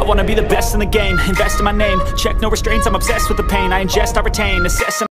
I wanna be the best in the game, invest in my name, check no restraints, I'm obsessed with the pain. I ingest, I retain, assess